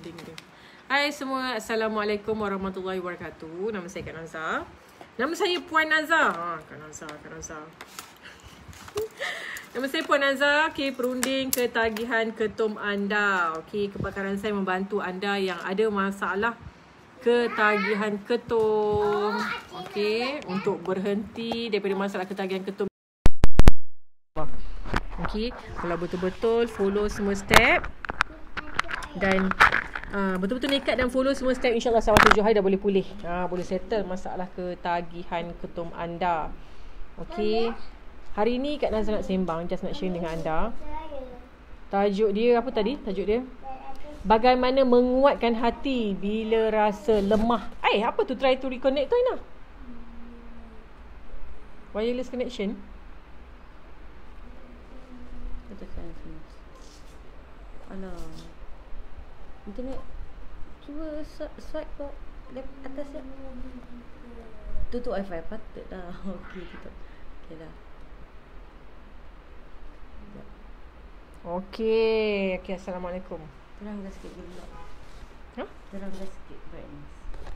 berunding dia. Hai semua, Assalamualaikum warahmatullahi wabarakatuh. Nama saya Kak Nazar. Nama saya Puan Nazar. Kak Nazar. Nama saya Puan Nazar. Okay, perunding ketagihan ketum anda. Okay, kepakaran saya membantu anda yang ada masalah ketagihan ketum. Okay, untuk berhenti daripada masalah ketagihan ketum. Okay, kalau betul-betul follow semua step dan betul-betul nekat dan follow semua step, insyaAllah selama 7 hari dah boleh pulih. Boleh settle masalah ketagihan ketum anda. Okay, hari ni Kak Nazar nak sembang, just nak share dengan anda. Tajuk dia apa tadi? Tajuk dia bagaimana menguatkan hati bila rasa lemah. Apa tu? Try to reconnect tu Ina. Wireless connection. Alah, internet. Cuba swipe ke atas ya. Tutup wifi patut dah. Okey, tutup. Okey dah. Okey, Assalamualaikum. Terangkan sikit dulu. Terangkan sikit brightness.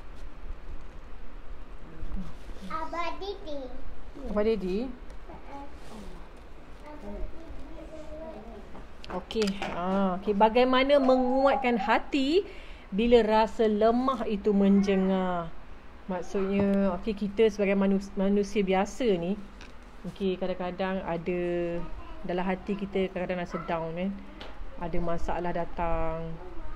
Abang Dedi. Okey, bagaimana menguatkan hati bila rasa lemah itu menjengah. Maksudnya, kita sebagai manusia biasa ni, kadang-kadang ada dalam hati kita kadang-kadang rasa down kan. Ada masalah datang.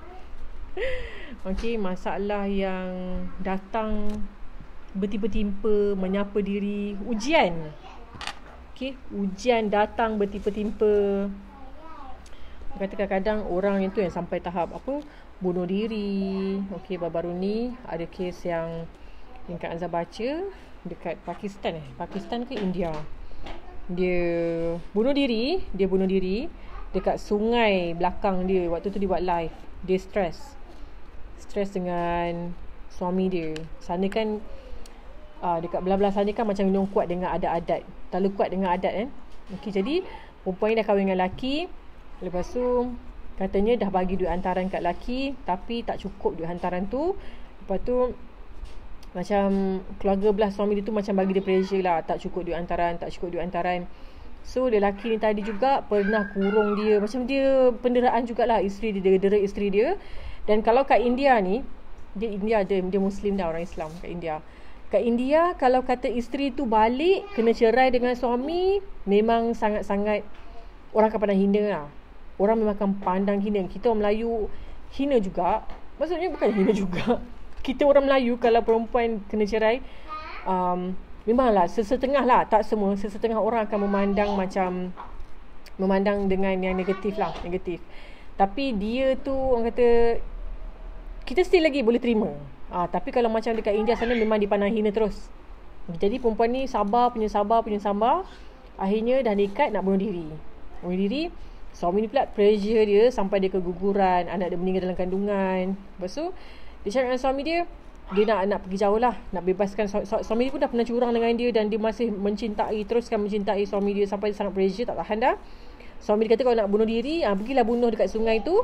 Masalah yang datang bertimpa-timpa, menyapa diri, ujian. Ujian datang bertimpa-timpa. Kata kadang-kadang orang itu yang sampai tahap bunuh diri. Baru-baru ni ada kes yang Kak Azhar baca dekat Pakistan ke India. Dia bunuh diri dekat sungai belakang dia. Waktu tu dia buat live. Dia stres dengan suami dia. Sana kan dekat belah-belah sana kan macam minum kuat dengan adat-adat. Terlalu kuat dengan adat kan. Jadi perempuan ni dah kahwin dengan lelaki. Lepas tu katanya dah bagi duit hantaran kat lelaki, tapi tak cukup duit hantaran tu. Lepas tu macam keluarga belah suami dia tu macam bagi dia pressure lah, tak cukup duit hantaran. So lelaki ni tadi juga pernah kurung dia. Macam dia penderaan jugalah isteri dia, dera isteri dia. Dan kalau kat India ni, dia Muslim dah, orang Islam kat India. Kat India kalau kata isteri tu balik kena cerai dengan suami, memang sangat-sangat orang akan pandang hina lah. Orang memang akan pandang hina. Kita orang Melayu hina juga. Maksudnya bukan hina juga. Kita orang Melayu kalau perempuan kena cerai, memanglah sesetengah lah, tak semua, sesetengah orang akan memandang dengan yang negatif. Tapi dia tu orang kata kita still lagi boleh terima. Tapi kalau macam dekat India sana memang dipandang hina terus. Jadi perempuan ni sabar. Akhirnya dah nekat nak bunuh diri. Suami ni pula pressure dia sampai dia keguguran, anak dia meninggal dalam kandungan. Lepas tu dia cakap dengan suami dia nak pergi jauh lah, nak bebaskan suami dia pun dah pernah curang dengan dia dan dia masih teruskan mencintai suami dia sampai dia sangat pressure, tak tahan dah. Suami dia kata kalau nak bunuh diri, pergilah bunuh dekat sungai tu.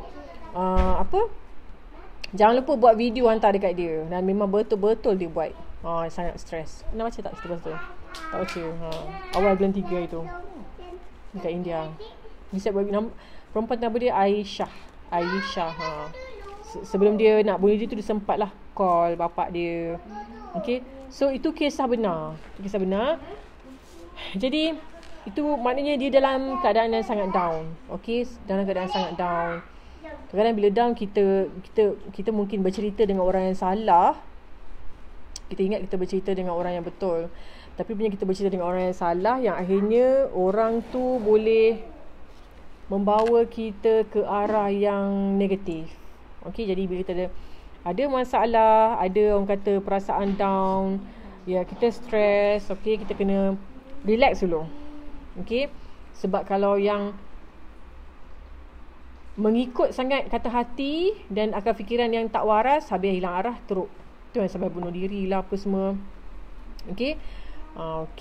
Jangan lupa buat video hantar dekat dia. Dan memang betul-betul dia buat. Sangat stres. Nak baca tak cerita pasal tu? Tak baca. Awal bulan 3 itu dekat India. Dia perempuan nama dia Aisyah. Sebelum dia nak bunuh diri tu, dia sempat lah call bapak dia. So itu kisah benar. Jadi itu maknanya dia dalam keadaan yang sangat down. Dalam keadaan sangat down. Kadang-kadang bila down, kita mungkin bercerita dengan orang yang salah. Kita ingat kita bercerita dengan orang yang betul, tapi bila kita bercerita dengan orang yang salah, yang akhirnya orang tu boleh membawa kita ke arah yang negatif. Jadi bila kita ada masalah, ada orang kata perasaan down, kita stres, kita kena relax dulu. Sebab kalau yang mengikut sangat kata hati dan akal fikiran yang tak waras, habis hilang arah, teruk. Tu yang sampai bunuh diri lah apa semua.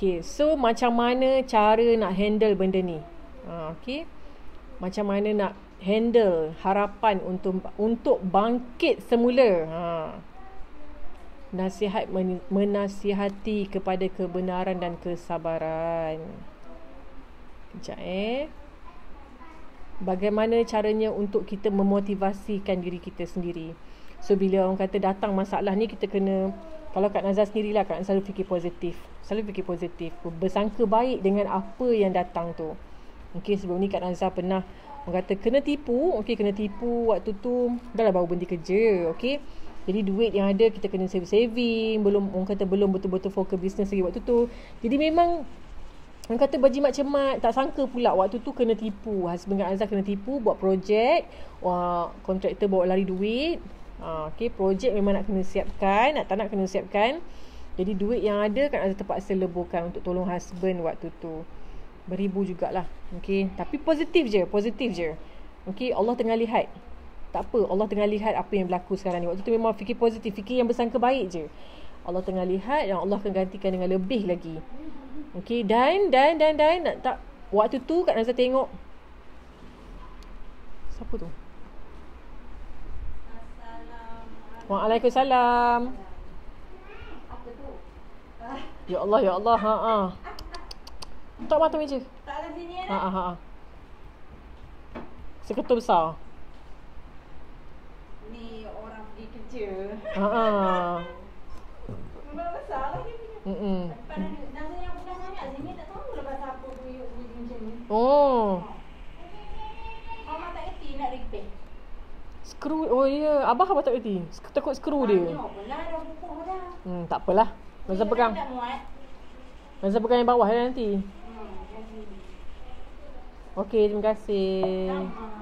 So macam mana cara nak handle benda ni? Macam mana nak handle harapan untuk bangkit semula. Nasihat menasihati kepada kebenaran dan kesabaran. Sekejap Bagaimana caranya untuk kita memotivasikan diri kita sendiri? So bila orang kata datang masalah ni, kita kena, kalau Kak Nazar sendirilah, Kak Nazar selalu fikir positif. Bersangka baik dengan apa yang datang tu. Okey, sebelum ni Kak Nazar pernah orang kata kena tipu. Okey, kena tipu waktu tu dah lah baru berhenti kerja. Okey, jadi duit yang ada kita kena saving. Belum, orang kata belum betul-betul fokus bisnes lagi waktu tu. Jadi memang orang kata berjimat cemat. Tak sangka pula waktu tu kena tipu. Husband Kak Nazar kena tipu buat projek. Kontraktor bawa lari duit. Okay, projek memang nak kena siapkan, tak nak kena siapkan. Jadi duit yang ada Kak Nazar terpaksa leburkan untuk tolong husband waktu tu. Beribu jugalah. Okay, tapi positif je. Okay, Allah tengah lihat. Tak apa, Allah tengah lihat apa yang berlaku sekarang ni. Waktu tu memang fikir positif, fikir yang bersangka baik je. Allah tengah lihat dan Allah akan gantikan dengan lebih lagi. Okay, dan tak, waktu tu Kak Nazar tengok, siapa tu? Waalaikumsalam. Apa tu? Ya Allah. Tak mata meja. Tak ada sini Seketul besar. Ni orang pergi kerja. Memang besar lah dia punya. Nasa yang bukan sangat sini tak tahu lepas apa buyuk macam ni. Mama tak kerti nak repair. Skru. Oh ya, abah tak kerti. Takut skru dia. Tengok pula dah bukuh dah. Tak apalah. Nazar pegang. Nazar pegang yang bawah nanti. Okey, terima kasih.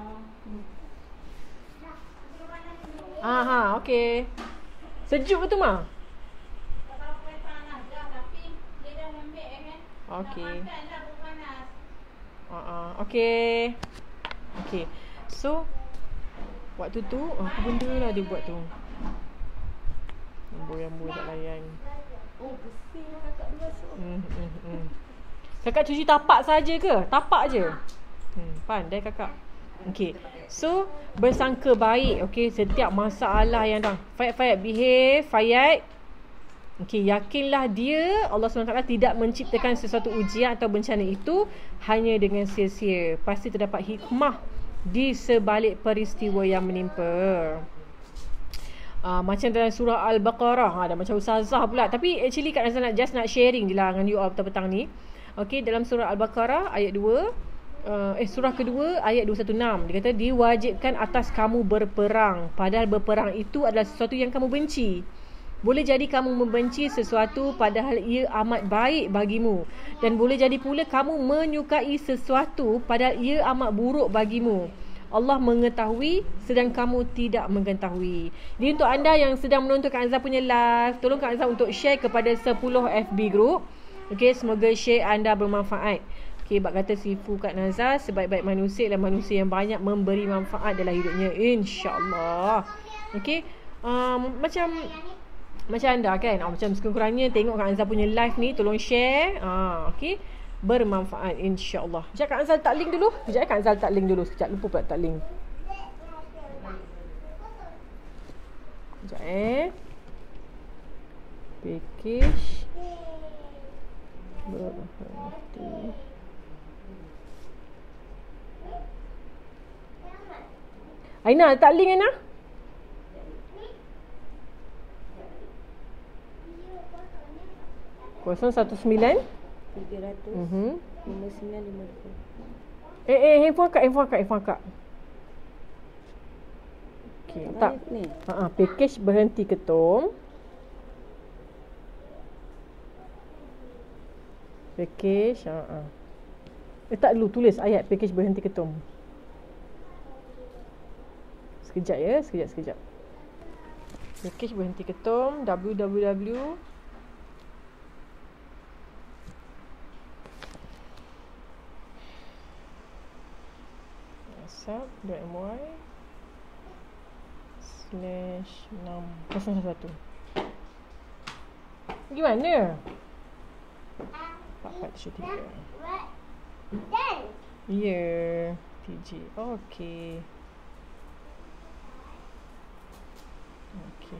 Okey. Sejuk ke tu, Ma? Okey. Okey. So, waktu tu apa benda lah dia buat tu? Lambu tak layan. Oh, bersih lah kakak dia masuk. Kakak cuci tapak saja ke? Tapak je. Pandai kakak. Okey. So, bersangka baik. Okey, setiap masalah yang datang. Fayat behave, Fayat. Okey, yakinlah dia, Allah SWT tidak menciptakan sesuatu ujian atau bencana itu hanya dengan sia-sia. Pasti terdapat hikmah di sebalik peristiwa yang menimpa. Macam dalam surah Al-Baqarah. Dah macam ustazah pula. Tapi actually Kak Nazar nak sharing je lah dengan you all petang-petang ni. Okey, dalam surah Al-Baqarah ayat 2. Surah kedua ayat 216. Dia kata diwajibkan atas kamu berperang. Padahal berperang itu adalah sesuatu yang kamu benci. Boleh jadi kamu membenci sesuatu padahal ia amat baik bagimu. Dan boleh jadi pula kamu menyukai sesuatu padahal ia amat buruk bagimu. Allah mengetahui sedang kamu tidak mengetahui. Jadi untuk anda yang sedang menonton Kak Nazar punya live, tolong Kak Nazar untuk share kepada 10 FB group. Okey, semoga share anda bermanfaat. Okey, bak kata sifu Kak Nazar, sebaik-baik manusia adalah manusia yang banyak memberi manfaat dalam hidupnya, insya-Allah. Okey, macam anda kan, macam sekurang-kurangnya tengok Kak Nazar punya live ni, tolong share. Okey, bermanfaat insya-Allah. Sekejap Kak Nazar letak link dulu. Kak Nazar letak link dulu. Sekejap, lupa pula letak link. Sekejap package berhati. Aina letak link Aina. Kosong 19 300 5950. handphone kak. Okey, tak. Ni. Package berhenti ketum. Package, tak dulu tulis ayat package berhenti ketum. Sekejap ya, sekejap. Package berhenti ketum www whatsapp.my/601. Gimana? 443. Ya. TJ. Okey. Okey.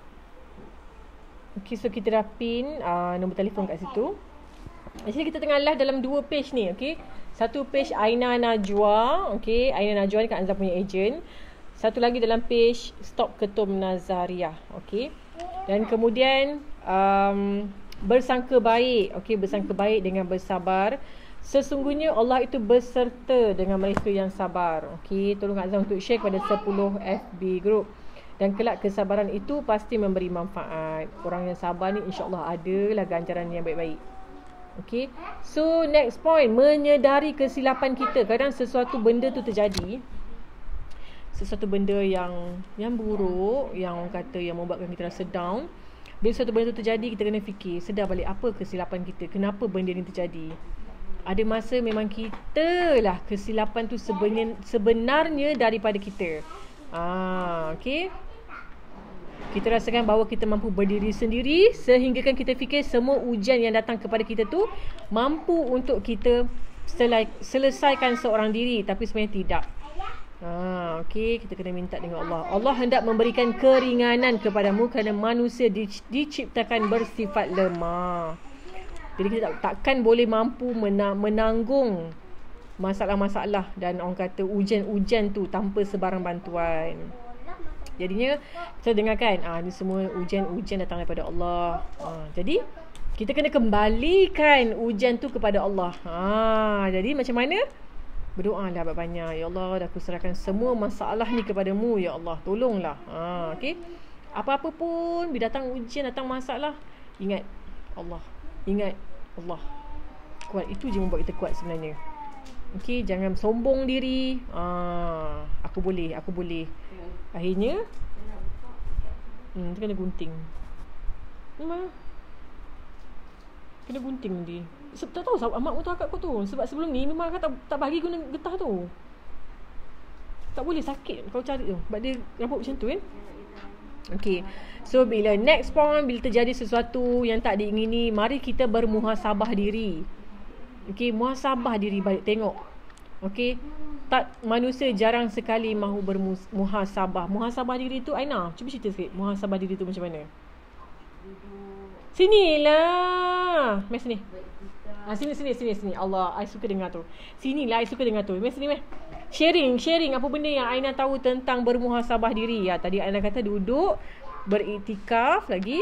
Okey, so kita dah pin nombor telefon kat situ. Actually kita tengah live dalam 2 page ni, okey. Satu page Aina Najwa, okey. Aina Najwa ni Kak Anzal punya agent. Satu lagi dalam page Stop Ketum Nazariah, okey. Dan kemudian bersangka baik, okey, bersangka baik dengan bersabar. Sesungguhnya Allah itu berserta dengan mereka yang sabar. Okey, tolong Kak Azam untuk share kepada 10 FB group. Dan kelak kesabaran itu pasti memberi manfaat. Orang yang sabar ni insya-Allah adalah ganjaran yang baik-baik. Okey. So next point, menyedari kesilapan kita. Kadang sesuatu benda tu terjadi. Sesuatu benda yang buruk, yang orang kata yang membuatkan kita rasa down. Bila sesuatu benda tu terjadi, kita kena fikir, sedar balik apa kesilapan kita, kenapa benda ni terjadi. Ada masa memang kita lah kesilapan tu sebenarnya daripada kita. Okey. Kita rasakan bahawa kita mampu berdiri sendiri sehingga kan kita fikir semua ujian yang datang kepada kita tu mampu untuk kita selesaikan seorang diri, tapi sebenarnya tidak. Okey, kita kena minta dengan Allah. Allah hendak memberikan keringanan kepadamu kerana manusia diciptakan bersifat lemah. Jadi kita takkan boleh mampu menanggung masalah-masalah dan orang kata ujian-ujian tu tanpa sebarang bantuan. Jadinya kita dengarkan, ni semua ujian-ujian datang daripada Allah. Jadi kita kena kembalikan ujian tu kepada Allah. Jadi macam mana? Berdoalah banyak-banyak. Ya Allah, dah aku serahkan semua masalah ni kepadamu, ya Allah, tolonglah. Okey. Apa-apa pun bila datang ujian, datang masalah, ingat Allah. Ingat Allah. Kuat, itu je membuat kita kuat sebenarnya. Okey, jangan sombong diri. Aku boleh. Akhirnya tu kena gunting. Memang kena gunting dia. Tak tahu sebab mak tu akak kau tu. Sebab sebelum ni memang akak tak bagi guna getah tu. Tak boleh, sakit kau cari tu. Sebab dia rambut macam tu kan. Okay. So bila next point, bila terjadi sesuatu yang tak diingini, mari kita bermuhasabah diri. Okay, muhasabah diri, balik tengok. Okay, manusia jarang sekali mahu bermuhasabah. Muhasabah diri tu, Aina, cuba cerita sikit. Muhasabah diri tu macam mana? Sinilah. Mari sini. Sini. Allah, I suka dengar tu. Sinilah, I suka dengar tu. Mari sini, Sharing apa benda yang Aina tahu tentang bermuhasabah diri. Tadi Aina kata duduk beriktikaf lagi.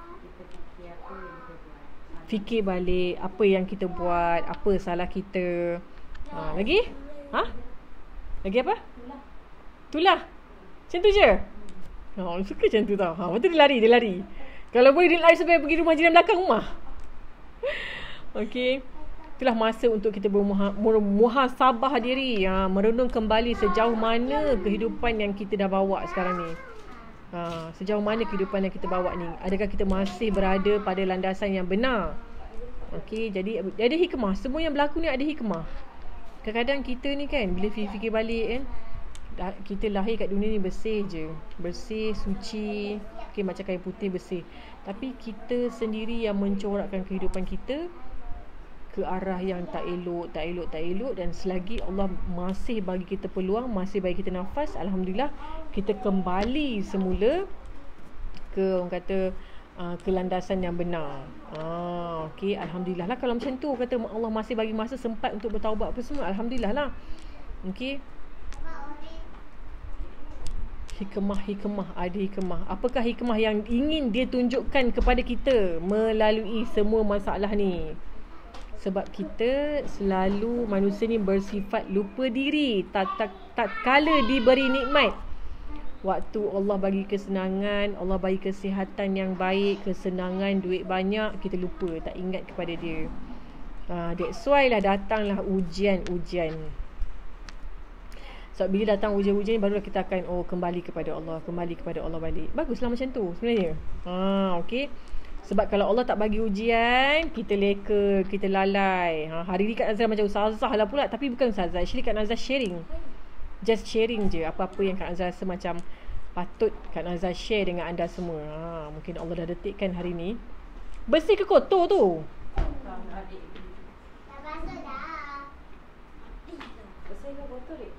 Fikir balik apa yang kita buat, apa salah kita. Lagi? Lagi apa? Itulah. Macam tu je. Suka macam tu tau. Lepas tu dia lari. Kalau boleh dia lari sampai pergi rumah jiran belakang rumah. Okey. Itulah masa untuk kita bermuhasabah diri, merenung kembali sejauh mana kehidupan yang kita dah bawa sekarang ni. Sejauh mana kehidupan yang kita bawa ni, adakah kita masih berada pada landasan yang benar? Okey, jadi ada hikmah. Semua yang berlaku ni ada hikmah. Kadang-kadang kita ni kan, bila fikir balik kan, kita lahir kat dunia ni bersih je, bersih, suci, macam kain putih bersih. Tapi kita sendiri yang mencorakkan kehidupan kita ke arah yang tak elok. Dan selagi Allah masih bagi kita peluang, masih bagi kita nafas, alhamdulillah, kita kembali semula ke, orang kata, ke landasan yang benar. Okey, alhamdulillah lah kalau macam tu, kata Allah masih bagi masa sempat untuk bertaubat apa semua, alhamdulillah lah. Okey, hikmah, ada hikmah. Apakah hikmah yang ingin dia tunjukkan kepada kita melalui semua masalah ni? Sebab kita selalu, manusia ni bersifat lupa diri tak kala diberi nikmat. Waktu Allah bagi kesenangan, Allah bagi kesihatan yang baik, kesenangan, duit banyak, kita lupa, tak ingat kepada dia. That's why lah datanglah ujian-ujian. So bila datang ujian-ujian, barulah kita akan kembali kepada Allah balik. Baguslah macam tu sebenarnya. Okey. Sebab kalau Allah tak bagi ujian, kita leka, kita lalai. Hari ni Kak Nazar macam ustazah lah pula, tapi bukan ustazah. Actually Kak Nazar sharing. Just sharing je apa-apa yang Kak Nazar rasa macam patut Kak Nazar share dengan anda semua. Mungkin Allah dah detikkan hari ni. Bersih ke kotor tu? Tak basuh dah. jaga botol dek.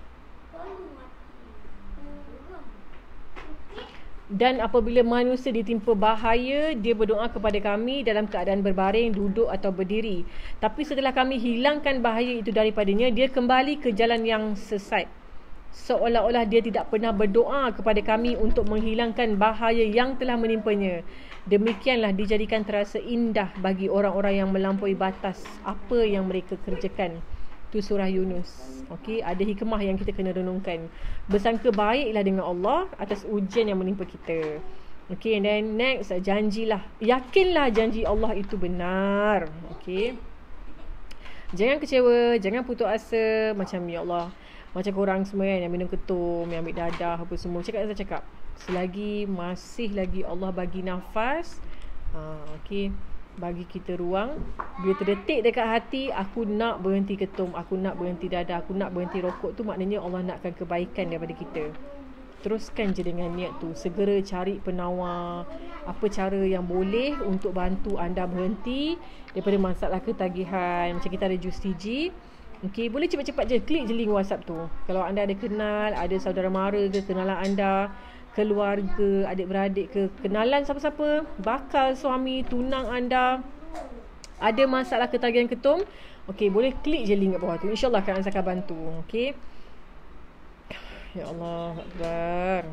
Dan apabila manusia ditimpa bahaya, dia berdoa kepada kami dalam keadaan berbaring, duduk atau berdiri. Tapi setelah kami hilangkan bahaya itu daripadanya, dia kembali ke jalan yang sesat. Seolah-olah dia tidak pernah berdoa kepada kami untuk menghilangkan bahaya yang telah menimpanya. Demikianlah dijadikan terasa indah bagi orang-orang yang melampaui batas apa yang mereka kerjakan. Itu surah Yunus. Okey, ada hikmah yang kita kena renungkan. Bersangka baiklah dengan Allah atas ujian yang menimpa kita. Okey, and then next, janjilah. Yakinlah janji Allah itu benar. Okey. Jangan kecewa, jangan putus asa macam ya Allah. Macam korang semua kan yang minum ketum, yang ambil dadah apa semua. Saya cakap, selagi masih lagi Allah bagi nafas, okey, bagi kita ruang. Bila terdetik dekat hati, aku nak berhenti ketum, aku nak berhenti dadah, aku nak berhenti rokok, tu maknanya Allah nakkan kebaikan daripada kita. Teruskan je dengan niat tu. Segera cari penawar, apa cara yang boleh untuk bantu anda berhenti daripada masalah ketagihan. Macam kita ada jus TG. Okay, boleh cepat-cepat je klik je link WhatsApp tu. Kalau anda ada kenal, ada saudara mara ke, kenalan anda, keluarga, adik-beradik ke, kenalan siapa-siapa, bakal suami, tunang anda ada masalah ketagihan ketum, okey, boleh klik je link kat bawah tu. InsyaAllah akan saya akan bantu. Okey. Ya Allah Akbar.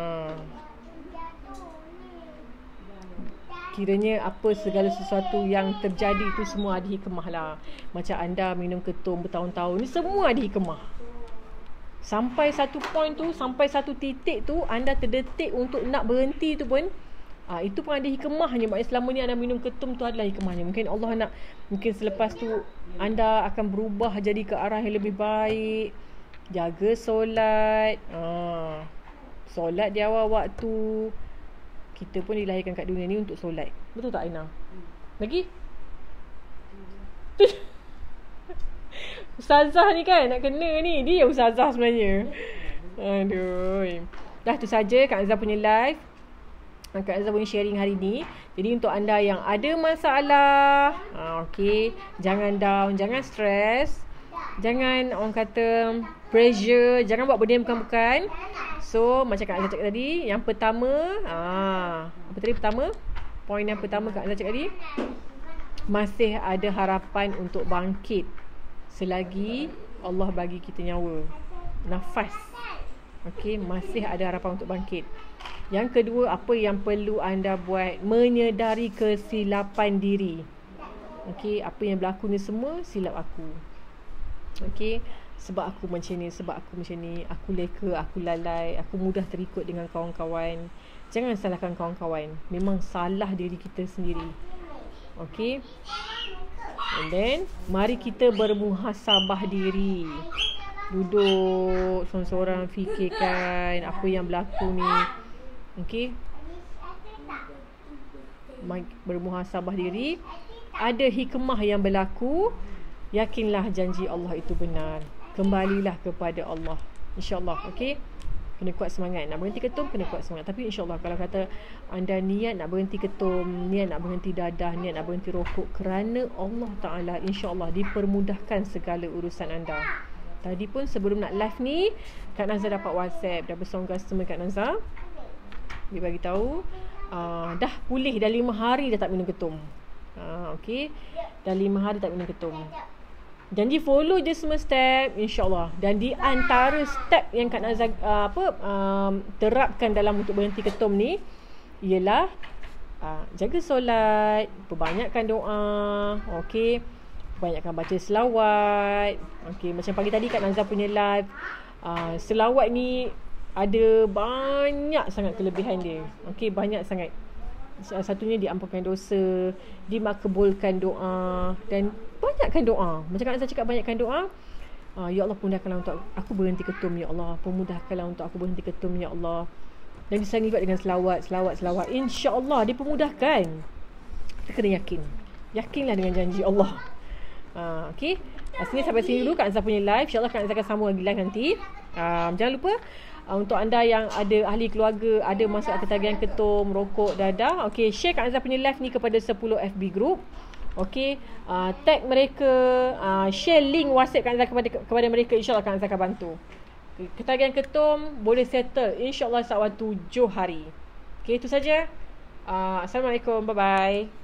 Kiranya apa segala sesuatu yang terjadi itu semua ada hikmah lah. Macam anda minum ketum bertahun-tahun ni, semua ada hikmah. Sampai satu point tu, sampai satu titik tu, anda terdetik untuk nak berhenti tu pun, itu pun ada hikmahnya. Maknanya selama ni anda minum ketum tu adalah hikmahnya. Mungkin Allah nak, mungkin selepas tu anda akan berubah jadi ke arah yang lebih baik. Jaga solat, solat di awal waktu. Kita pun dilahirkan kat dunia ni untuk solat. Betul tak Aina? Lagi? Ustazah ni kan nak kena ni. Dia ustazah sebenarnya. Aduh. Dah tu saja Kak Azhar punya live. Kak Azhar punya sharing hari ni. Jadi untuk anda yang ada masalah, okey, jangan down, jangan stress. Jangan orang kata pressure, jangan buat benda yang bukan-bukan. So macam Kak Azhar cakap tadi, yang pertama, apa tadi pertama? Poin yang pertama Kak Azhar cakap tadi, masih ada harapan untuk bangkit selagi Allah bagi kita nyawa, nafas. Okey, masih ada harapan untuk bangkit. Yang kedua, apa yang perlu anda buat? Menyedari kesilapan diri. Okey, apa yang berlaku ni semua silap aku. Okey, sebab aku macam ni, sebab aku macam ni, aku leka, aku lalai, aku mudah terikut dengan kawan-kawan. Jangan salahkan kawan-kawan. Memang salah diri kita sendiri. Okey. And then, mari kita bermuhasabah diri. Duduk seorang-seorang fikirkan apa yang berlaku ni. Okey. Bermuhasabah diri. Ada hikmah yang berlaku. Yakinlah janji Allah itu benar. Kembalilah kepada Allah. InsyaAllah. Okey. Kena kuat semangat. Nak berhenti ketum, kena kuat semangat. Tapi insyaAllah kalau kata anda niat nak berhenti ketum, niat nak berhenti dadah, niat nak berhenti rokok, kerana Allah Ta'ala, insyaAllah dipermudahkan segala urusan anda. Tadi pun sebelum nak live ni, Kak Nazar dapat WhatsApp daripada seorang customer Kak Nazar. Dia bagi tahu dah pulih, dah 5 hari dah tak minum ketum. Okey. Dah 5 hari tak minum ketum. Janji follow je semua step, insyaAllah. Dan di antara step yang Kak Nazar terapkan dalam untuk berhenti ketum ni, ialah jaga solat, perbanyakkan doa, okey, banyakkan baca selawat. Okey, macam pagi tadi Kak Nazar punya live, selawat ni ada banyak sangat kelebihan dia. Okey, banyak sangat. Salah satunya diampunkan dosa, dimakbulkan doa, dan banyakkan doa. Macam Kak Nazar cakap, banyakkan doa. Ya Allah, pemudahkanlah untuk aku berhenti ketum, ya Allah. Pemudahkanlah untuk aku berhenti ketum, ya Allah. Dan diserang juga dengan selawat. InsyaAllah dipermudahkan. Kita kena yakin. Yakinlah dengan janji Allah. Okey. Sini sampai sini dulu Kak Nazar punya live. InsyaAllah Kak Nazar akan sambung lagi live nanti. Jangan lupa, untuk anda yang ada ahli keluarga, ada masalah ketagihan ketum, rokok, dadah, okey, share Kak Nazar punya live ni kepada 10 FB group. Okey, tag mereka, share link WhatsApp Kak Azhar kepada mereka, insya-Allah Kak Azhar akan bantu. Ketagihan ketum boleh settle insya-Allah saat waktu 7 hari. Okey, itu saja. Assalamualaikum. Bye bye.